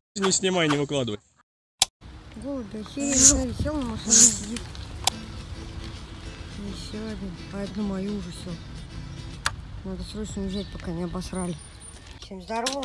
Не снимай, не выкладывай. Голуби охерели, сел на машине, сидит. Еще один. А одну мою уже все. Надо срочно уезжать, пока не обосрали. Всем здорово.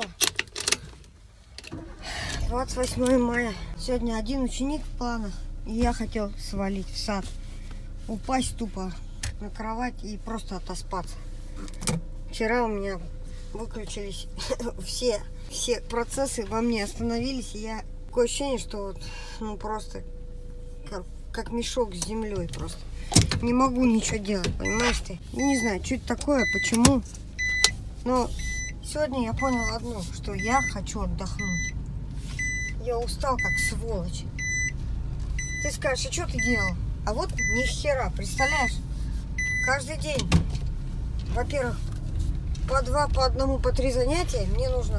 28 мая. Сегодня один ученик в планах. И я хотел свалить в сад. Упасть тупо на кровать и просто отоспаться. Вчера у меня выключились все процессы во мне остановились. И я такое ощущение, что вот, ну просто как мешок с землей просто. Не могу ничего делать, понимаешь ты? Не знаю, что это такое, почему. Но сегодня я понял одно, что я хочу отдохнуть. Я устал как сволочь. Ты скажешь, а что ты делал? А вот ни хера, представляешь? Каждый день, во-первых, по 2, по 1, по 3 занятия мне нужно.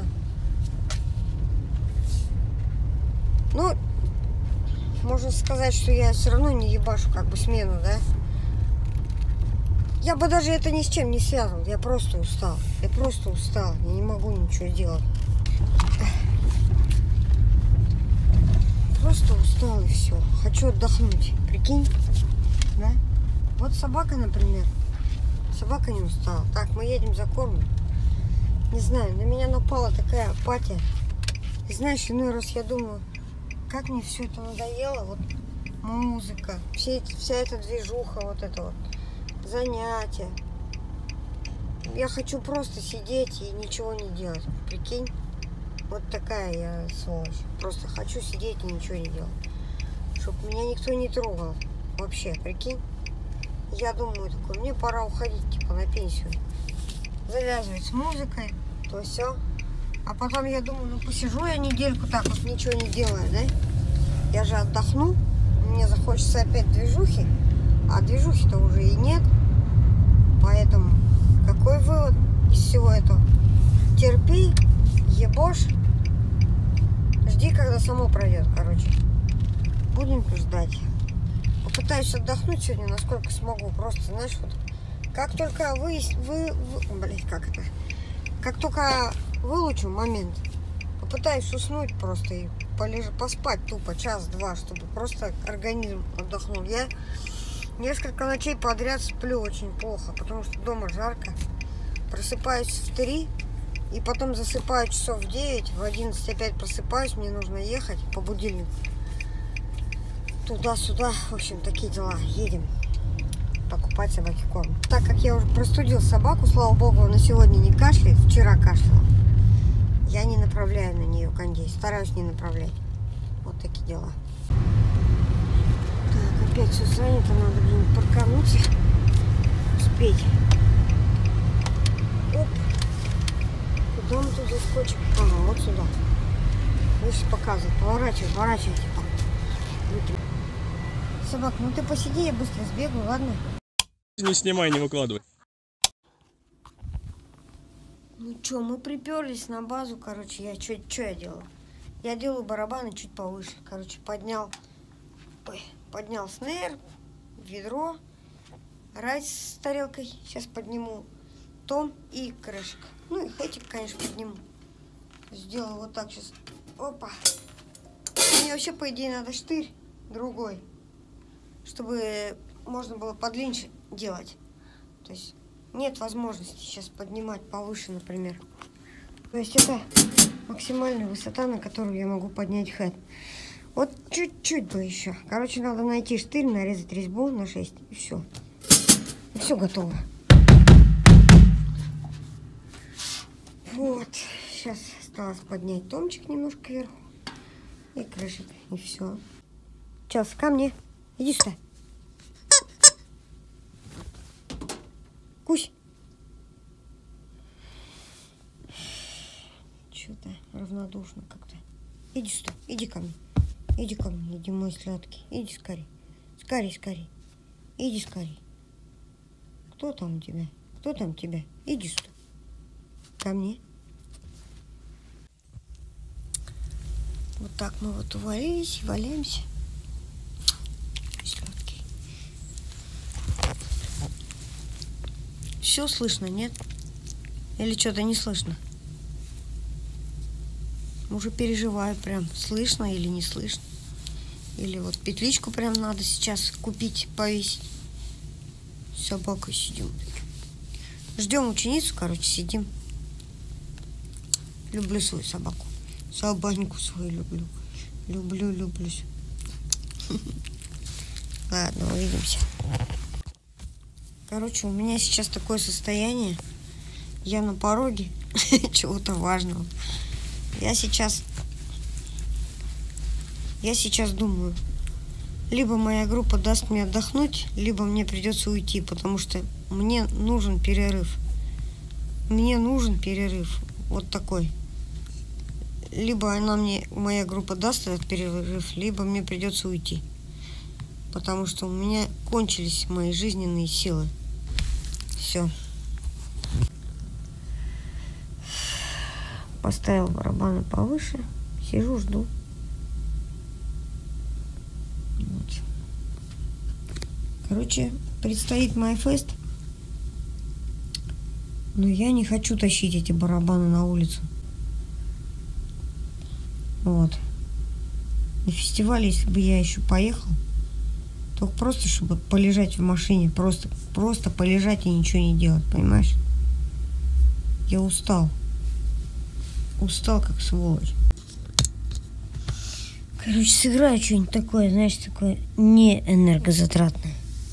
Ну, можно сказать, что я все равно не ебашу как бы смену, да? Я бы даже это ни с чем не связывал. Я просто устал. Я просто устал. Я не могу ничего делать. Просто устал и все. Хочу отдохнуть. Прикинь? Да? Вот собака, например. Собака не устала. Так, мы едем за кормом. Не знаю, на меня напала такая апатия. И знаешь, иной раз я думаю, как мне все это надоело. Вот музыка, вся эта движуха, вот это вот. Занятия. Я хочу просто сидеть и ничего не делать. Прикинь? Вот такая я сволочь. Просто хочу сидеть и ничего не делать. Чтобы меня никто не трогал. Вообще, прикинь? Я думаю такой, мне пора уходить, типа, на пенсию. Завязывать с музыкой, то все. А потом я думаю, ну посижу я недельку так вот, ничего не делая, да? Я же отдохну. Мне захочется опять движухи. А движухи-то уже и нет. Поэтому какой вывод из всего этого? Терпи, ебошь. Жди, когда само пройдет, короче. Будем ждать. Попытаюсь отдохнуть сегодня, насколько смогу. Просто, знаешь, вот как только как только вылучу момент, попытаюсь уснуть просто и поспать тупо час-два, чтобы просто организм отдохнул. Я несколько ночей подряд сплю очень плохо, потому что дома жарко. Просыпаюсь в 3 и потом засыпаю часов в 9, в 11 опять просыпаюсь, мне нужно ехать по будильнику. Туда-сюда, в общем, такие дела. Едем покупать собаке корм. Так как я уже простудил собаку, слава богу, она сегодня не кашляет, вчера кашляла. Я не направляю на нее кондей, стараюсь не направлять. Вот такие дела. Так, опять все занято, надо где-нибудь паркануться, успеть. Оп. Куда мы тут заскочим? Ага, вот сюда. Видишь, показывает. Поворачивайте там. Собак, ну ты посиди, я быстро сбегаю, ладно? Не снимай, не выкладывай. Ну что, мы приперлись на базу, короче, что я делаю? Я делаю барабаны чуть повыше. Короче, поднял снейр, ведро, райс с тарелкой. Сейчас подниму том и крышек. Ну и хэтик, конечно, подниму. Сделаю вот так сейчас. Опа. Мне вообще, по идее, надо штырь другой, чтобы можно было подлиннее делать. То есть нет возможности сейчас поднимать повыше, например. То есть это максимальная высота, на которую я могу поднять хэт. Вот чуть-чуть бы еще. Короче, надо найти штырь, нарезать резьбу на 6 и все. И все готово. Вот. Сейчас осталось поднять томчик немножко вверху. И крышек. И все. Сейчас ко мне. Иди сюда. Кусь. Что-то равнодушно как-то. Иди сюда. Иди ко мне. Иди ко мне. Иди, мой сладкий. Иди скорей. Скорей. Иди скорей. Кто там у тебя? Кто там тебя? Иди сюда. Ко мне. Вот так мы вот увалились, валяемся. Сладкий. Все слышно, нет? Или что-то не слышно? Уже переживаю прям, слышно или не слышно. Или вот петличку прям надо сейчас купить, повесить. С собакой сидим. Ждем ученицу, короче, сидим. Люблю свою собаку. Собаку свою люблю. Люблюсь. Ладно, увидимся. Короче, у меня сейчас такое состояние. Я на пороге чего-то важного. Я сейчас думаю, либо моя группа даст мне отдохнуть, либо мне придется уйти, потому что мне нужен перерыв. Вот такой. Либо моя группа даст этот перерыв, либо мне придется уйти. Потому что у меня кончились мои жизненные силы. Все. Поставил барабаны повыше. Сижу, жду. Вот. Короче, предстоит MyFest. Но я не хочу тащить эти барабаны на улицу. Вот. На фестиваль, если бы я еще поехал, то просто, чтобы полежать в машине, просто полежать и ничего не делать, понимаешь? Я устал. Устал, как сволочь. Короче, сыграю что-нибудь такое, знаешь, такое не энергозатратное.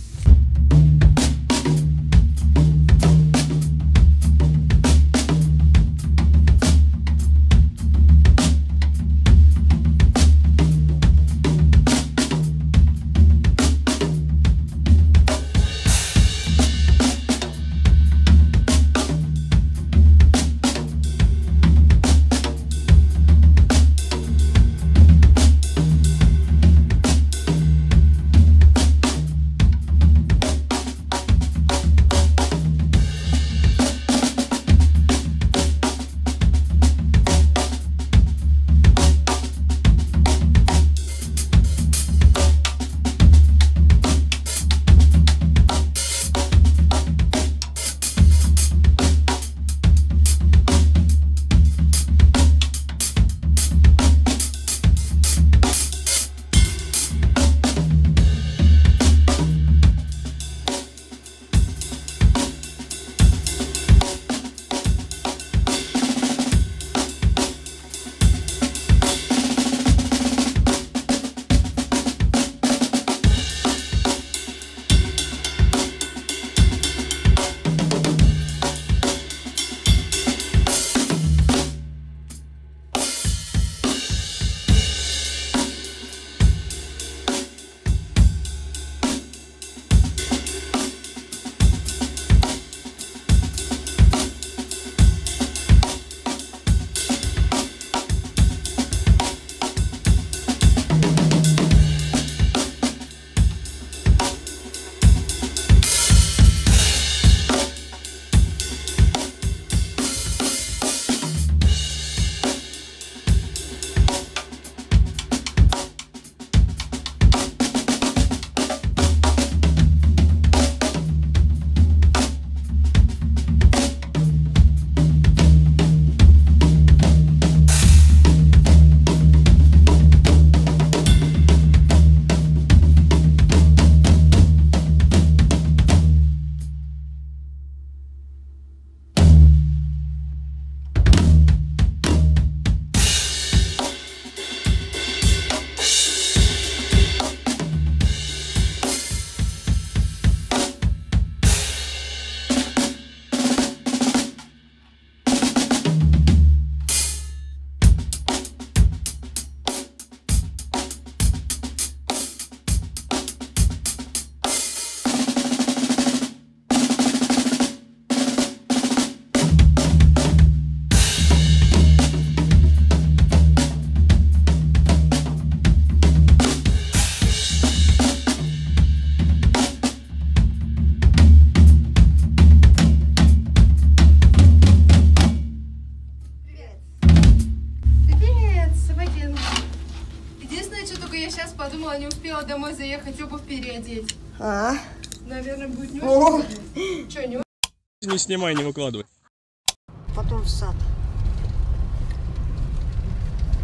подумала, не успела домой заехать, обувь переодеть. Наверное, будет не очень. Что, не Не снимай, не выкладывай. Потом в сад.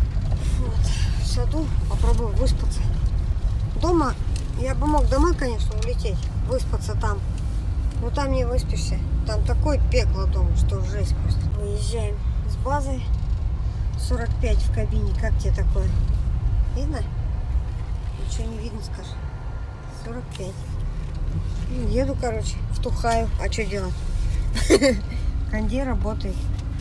саду, попробую выспаться. Дома я бы мог домой, конечно, улететь, выспаться там. Но там не выспишься. Там такое пекло дома, что жесть просто. Выезжаем с базы. 45 в кабине. Как тебе такое? Видно? Ничего не видно, скажи. 45. Ну, еду, короче, втухаю. А что делать? Кондей работает.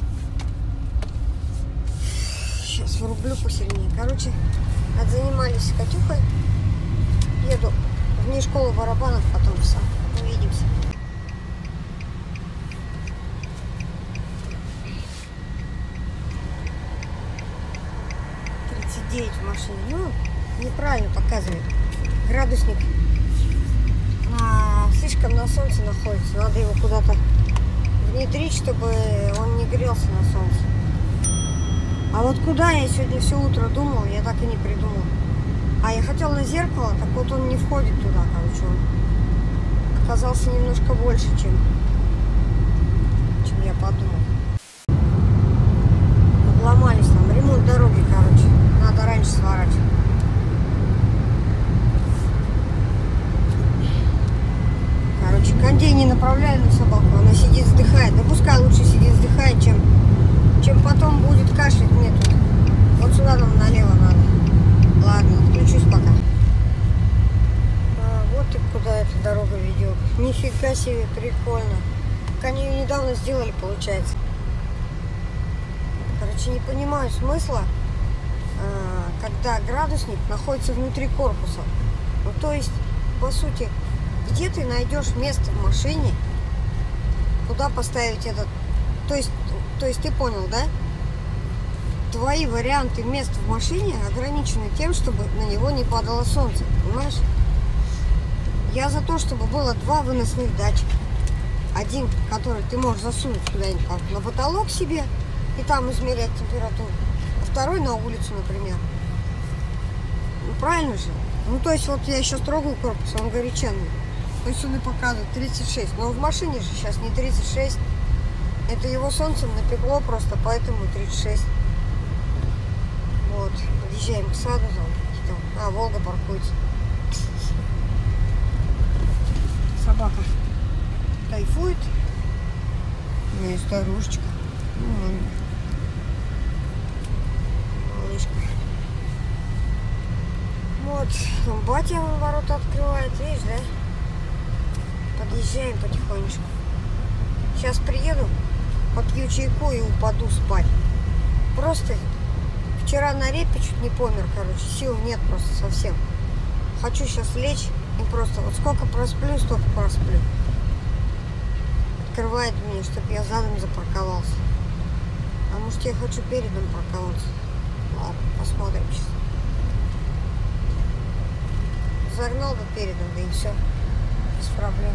Сейчас врублю посильнее. Короче, отзанимались с Катюхой. Еду вне школы барабанов, потом в сад. Увидимся. 39 в машине. Ну, неправильно показывает. Градусник слишком на солнце находится. Надо его куда-то внедрить, чтобы он не грелся на солнце. А вот куда я сегодня все утро думала, я так и не придумала. А я хотела на зеркало, так вот он не входит туда, короче. Он оказался немножко больше, чем я подумала. Обломались там. Ремонт дороги, короче. Надо раньше сворачивать. Короче, кондей не направляю на собаку. Она сидит, вздыхает. Да пускай лучше сидит, вздыхает, чем потом будет кашлять мне тут. Вот сюда нам налево надо. Ладно, отключусь пока. Вот и куда эта дорога ведет. Нифига себе, прикольно. Так они ее недавно сделали, получается. Короче, не понимаю смысла, когда градусник находится внутри корпуса. Ну, то есть, по сути, где ты найдешь место в машине, куда поставить этот... То есть ты понял, да? Твои варианты мест в машине ограничены тем, чтобы на него не падало солнце, понимаешь? Я за то, чтобы было два выносных датчика. Один, который ты можешь засунуть куда-нибудь на потолок себе и там измерять температуру. А второй на улицу, например. Ну, правильно же? Ну, то есть, вот я сейчас трогаю корпус, он горяченный. То есть он и показывает 36. Но в машине же сейчас не 36. Это его солнцем напекло просто, поэтому 36. Вот. Подъезжаем к саду. Там. Волга паркуется. Собака кайфует. У меня есть старушечка. Малышка. Вот. Там батя ворота открывает. Видишь, да? Подъезжаем потихонечку. Сейчас приеду, попью чайку и упаду спать. Просто вчера на репе чуть не помер, короче. Сил нет просто совсем. Хочу сейчас лечь и просто вот сколько просплю, столько просплю. Открывает мне, чтобы я задом запарковался. А может, я хочу передом парковаться. Ладно, посмотрим сейчас. Загнал бы передом, да и все. Без проблем.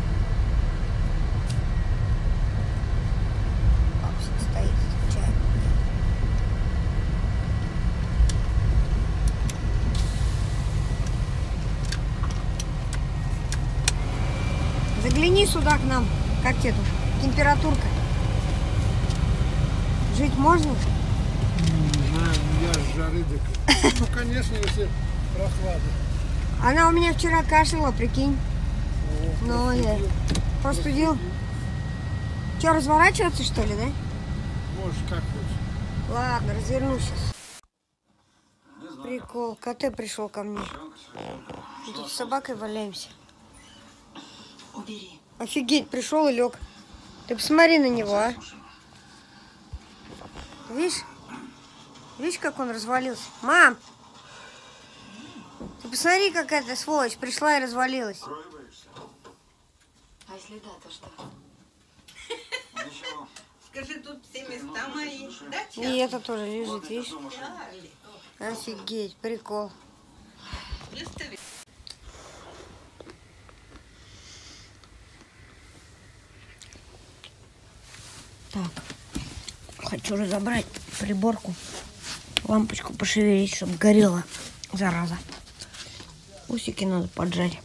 Папсик стоит, отвечает. Загляни сюда к нам. Как тебе тут? Температурка. Жить можно? Не знаю, я с жары дык. Ну, конечно, если прохлада. Она у меня вчера кашляла, прикинь. Ну, я простудил. Что, разворачиваться, что ли, да? Можешь как хочешь. Ладно, развернусь сейчас. Прикол. КТ пришел ко мне. Мы тут с собакой валяемся. Убери. Офигеть, пришел и лег. Ты посмотри на него, а. Видишь? Видишь, как он развалился? Мам! Ты посмотри, какая-то сволочь пришла и развалилась. А если да, то что? Скажи, тут все места мои. Да, И это тоже лежит, видишь? Офигеть, прикол. Выстави. Так, хочу разобрать приборку, лампочку пошевелить, чтобы горела, зараза. Усики надо поджать.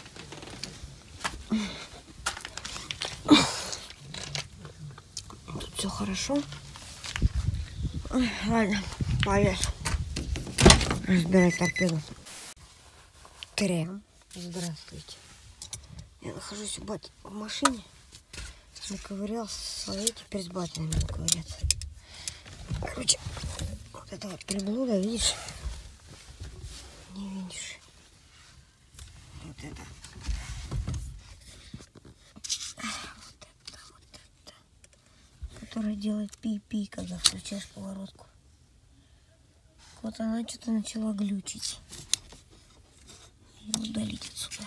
Тут все хорошо. Ой, ладно, полез. разбирать торпеду. Трем. Здравствуйте. Я нахожусь у бати в машине. Наковырялся своей, теперь с батей надо ковыряться. Короче, вот это вот приблуда, видишь? Не видишь? Вот это. Вот это. Которая делает пи-пи, когда включаешь поворотку. Вот она что-то начала глючить. И удалить отсюда.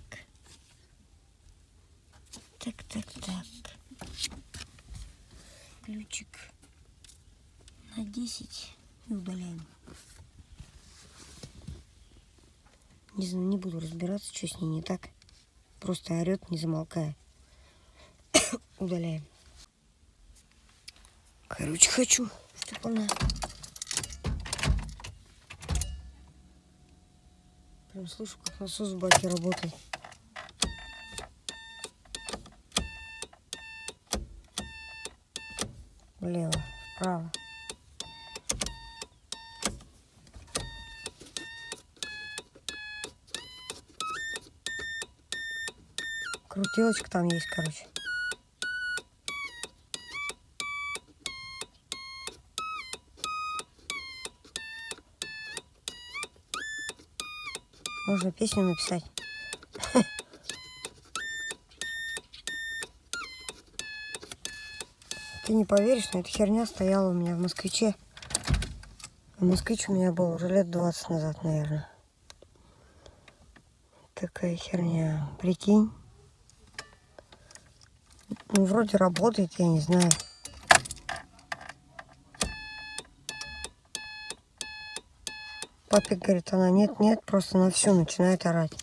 Так. Ключик на 10 и удаляем. Не знаю, не буду разбираться, что с ней не так. Просто орет, не замолкая. Удаляем. Короче, хочу, чтобы она прям слышу, как насос в баке работает. Влево, вправо. Крутилочка там есть, короче. Можно песню написать. Ты не поверишь, но эта херня стояла у меня в Москвиче. Москвич у меня был уже лет 20 назад, наверное. Такая херня. Прикинь. Ну, вроде работает, я не знаю. Папик говорит, она нет, просто на всю начинает орать.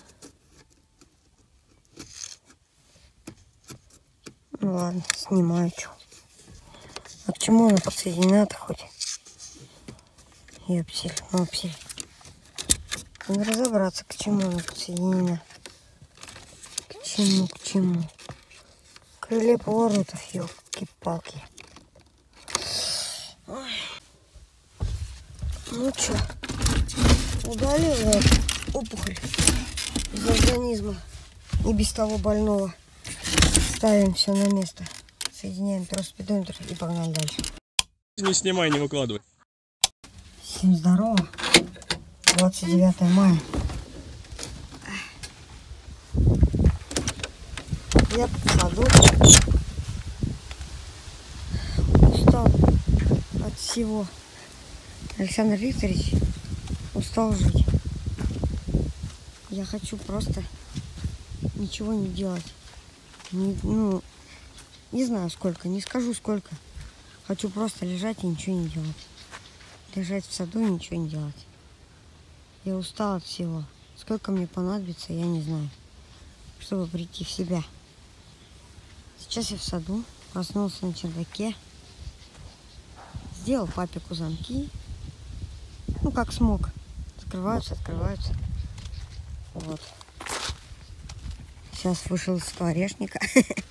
Ну ладно, снимаю, что. А к чему она подсоединена-то хоть? Ёпсель, мопсель. Надо разобраться, к чему она подсоединена. К чему. Крылья поворотов, ёлки-палки. Ну чё, удалила опухоль из организма и без того больного. Ставим все на место. Соединяем трос спидометр и погнали дальше. Не снимай, не выкладывай. Всем здорово. 29 мая. Я в саду. Устал от всего. Александр Викторович устал жить. Я хочу просто ничего не делать. Не знаю сколько, не скажу сколько. Хочу просто лежать и ничего не делать. Лежать в саду и ничего не делать. Я устал от всего. Сколько мне понадобится, я не знаю, чтобы прийти в себя. Сейчас я в саду, проснулся на чердаке. Сделал папику замки. Ну, как смог. Закрываются, открываются. Вот. Сейчас вышел из скворечника.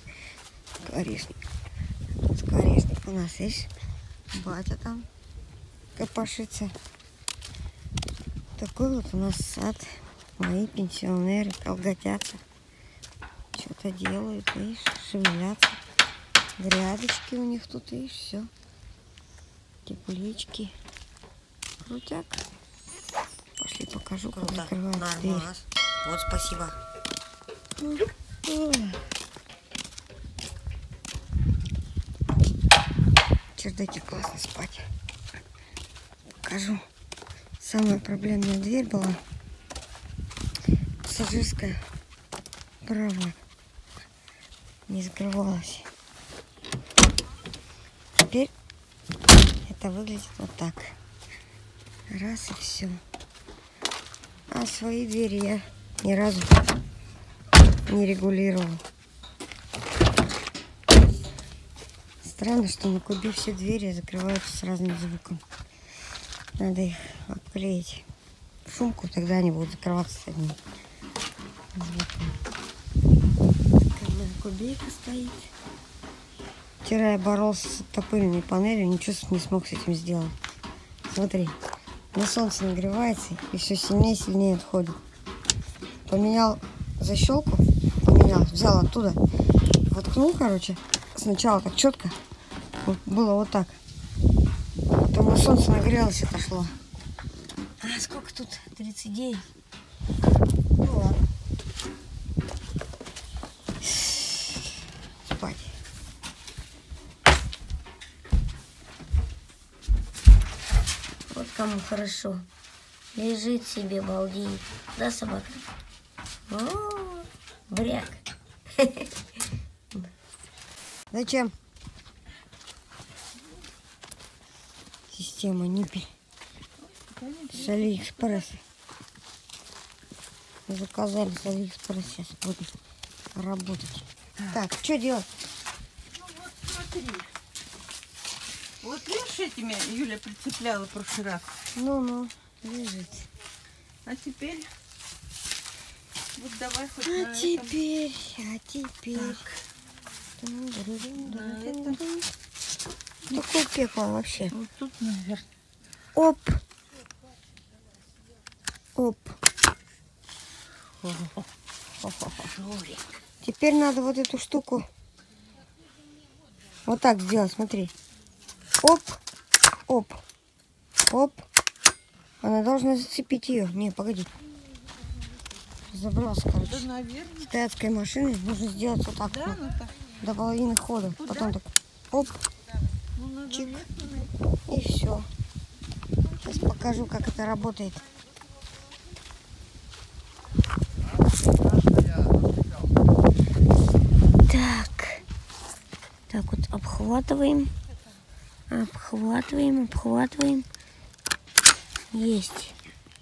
Скворечник у нас есть. Батя там копошится. Такой вот у нас сад. Мои пенсионеры колготятся. Что-то делают, видишь, шевелятся. Грядочки у них тут, видишь, все. Теплички. Крутяк. Пошли покажу, как закрывается дверь. Вот, спасибо. В чердаке классно спать. Покажу. Самая проблемная дверь была пассажирская, правая, не закрывалась. Теперь это выглядит вот так. Раз и все. А свои двери я ни разу не регулировал. Странно, что на Кубе все двери закрываются с разным звуком. Надо их обклеить в шумку, тогда они будут закрываться с одним звуком. Такая кубейка стоит. Вчера я боролся с топырной панелью, ничего не смог с этим сделать. Смотри, на солнце нагревается и все сильнее и сильнее отходит. Поменял защелку, взял оттуда, воткнул, короче, сначала так четко, вот, было вот так. Потом на солнце нагрелось, отошло. А сколько тут? 39. Ну ладно. Спать. Вот кому хорошо. Лежит себе, балдеет. Да, собака? О, бряк. Зачем? Система Ниппель. С Алиэкспресса. Заказали с Алиэкспресса. Сейчас будем работать. Так, что делать? Ну вот смотри. Вот видишь, этими Юля прицепляла в прошлый раз. Ну, лежит. А теперь... Вот давай хоть А на теперь. Такое пекло вообще. этом. Вот тут, наверное. Оп. Оп. Жорик. Теперь надо вот эту штуку вот так сделать, смотри. Оп. Оп. Оп. Она должна зацепить ее. Не, погоди. Забрался, Да, короче. наверное. С тайской машины нужно сделать вот так. Да, вот, ну так. до половины хода. Куда? Потом так. Оп. Ну, надо Чик. медленно. И все. Сейчас покажу, как это работает. Так вот обхватываем. Обхватываем. Есть.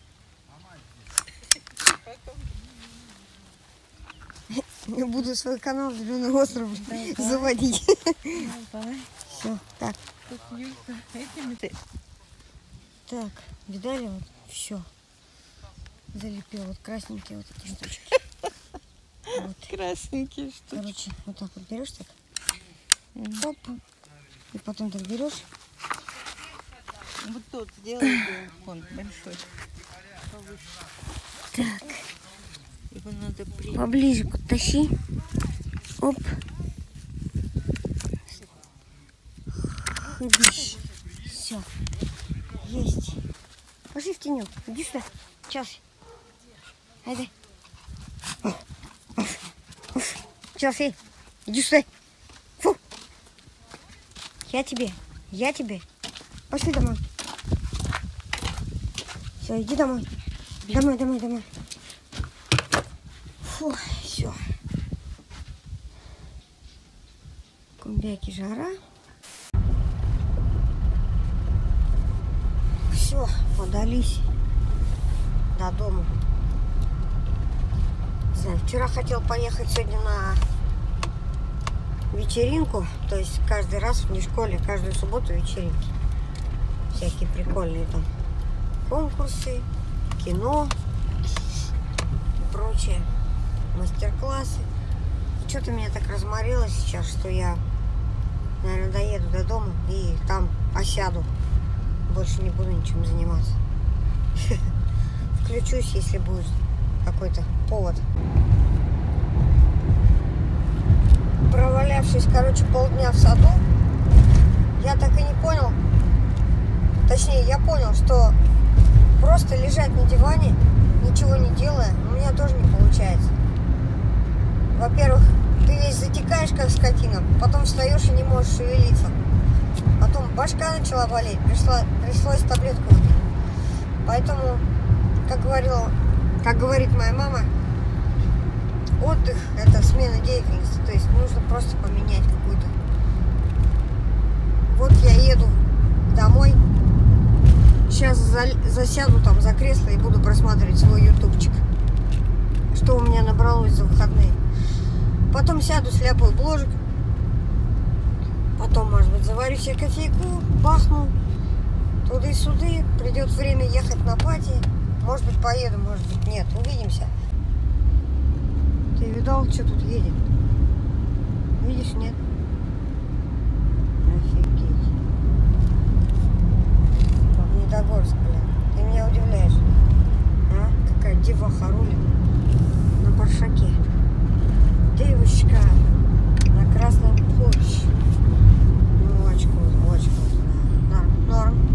Я буду свой канал «Зеленый остров» заводить. Все, так. Тут Юлька этими... Так, видали, вот все. Залепил вот красненькие вот эти штучки. Вот. Красненькие штуки. Короче, вот так вот берешь так. Оп. И потом так берешь. Вот тот сделай он большой. Повыше. Так. Его надо при... Поближе подтащи. Оп. Хыбись. Все. Есть. Пошли в тенек. Иди сюда. Сейчас. Айда. Сейчас, эй. Иди сюда. Фу. Я тебе. Пошли домой. Все, иди домой. Домой. Фу, все. Кумбяки жара. Все, подались до дома. Не знаю, вчера хотел поехать сегодня на вечеринку. То есть каждый раз в школе, каждую субботу вечеринки. Всякие прикольные там конкурсы, кино и прочее. Мастер-классы. Что-то меня так разморило сейчас, что я, наверное, доеду до дома и там осяду. Больше не буду ничем заниматься. Включусь, если будет какой-то повод. Провалявшись, короче, полдня в саду, я так и не понял, точнее, я понял, что просто лежать на диване, ничего не делая, у меня тоже не получается. Во-первых, ты весь затекаешь, как скотина, потом встаешь и не можешь шевелиться. Потом башка начала болеть, пришлось таблетку выпить. Поэтому, как говорит моя мама, отдых – это смена деятельности. То есть нужно просто поменять какую-то. Вот я еду домой. Сейчас засяду там за кресло и буду просматривать свой ютубчик. Что у меня набралось за выходные. Потом сяду, сляпаю бложек. Потом, может быть, заварю себе кофейку, бахну туды-сюды. Придет время ехать на пати. Может быть, поеду, может быть, нет. Увидимся. Ты видал, что тут едет? Видишь, нет? Офигеть. Магнитогорск, блин. Ты меня удивляешь? А? Какая деваха рулит на паршаке. Девочка на Красном площади. Ну, очко. Норм.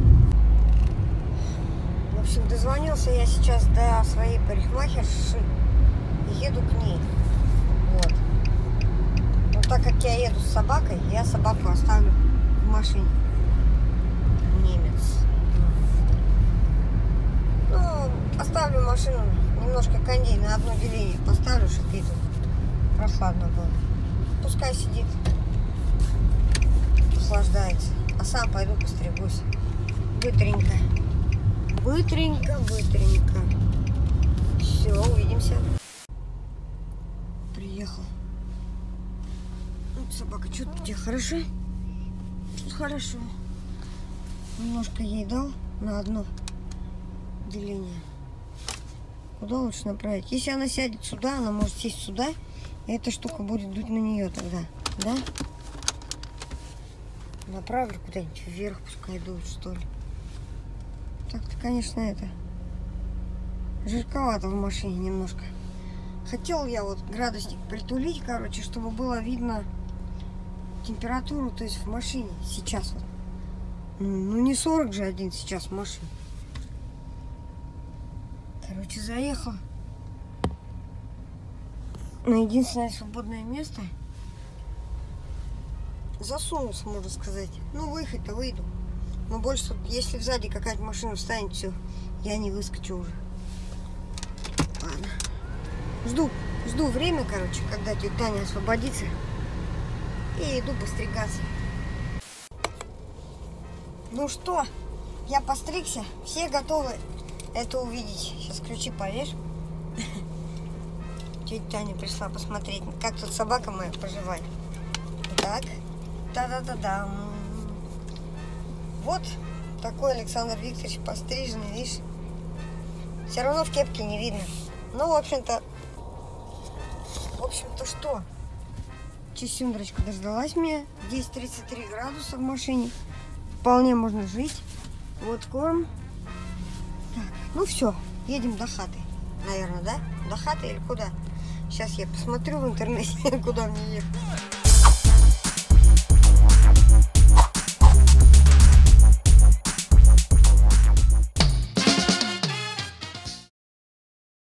В общем, дозвонился я сейчас до своей парикмахерши и еду к ней. Вот. Но так как я еду с собакой, я собаку оставлю в машине. Немец. Ну, оставлю машину, немножко кондей на одно деление поставлю, чтобы ей тут прохладно было. Пускай сидит, охлаждается. А сам пойду постригусь. Быстренько. Все, увидимся. Приехал. Вот собака, что тебе хорошо? Тут хорошо. Немножко ей дал на одно деление. Куда лучше направить? Если она сядет сюда, она может сесть сюда, и эта штука будет дуть на нее тогда. Да? Направлю куда-нибудь вверх, пускай дует, что ли. Так-то, конечно, это жарковато в машине немножко. Хотел я вот градусник притулить, короче, чтобы было видно температуру, то есть в машине сейчас вот. Ну не 40 же один сейчас в машине. Короче, заехал на единственное свободное место. Засунулся, можно сказать. Ну, выехать-то выйду. Но больше, если сзади какая-то машина встанет, все, я не выскочу уже. Ладно. Жду время, короче, когда тетя Таня освободится. И иду постригаться. Ну что, я постригся. Все готовы это увидеть. Сейчас ключи повешь. Тетя Таня пришла посмотреть, как тут собака моя поживает. Так. Та-да-да-да. Вот такой Александр Викторович постриженный, видишь? Все равно в кепке не видно. Ну, в общем-то что? Чесюндрочка дождалась меня. Здесь 33 градуса в машине. Вполне можно жить. Вот корм. Так, ну все, едем до хаты. Наверное, да? До хаты или куда? Сейчас я посмотрю в интернете, куда мне ехать.